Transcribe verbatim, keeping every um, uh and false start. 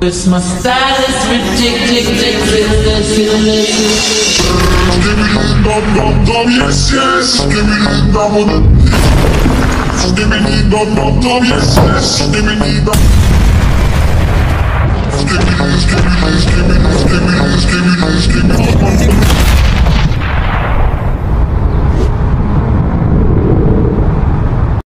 It's my style is ridiculous. Skibidi dum dum dum, yes yes. Skibidi dum dum. Skibidi dum dum dum, yes yes. Skibidi dum. Skibidi skibidi skibidi skibidi skibidi skibidi.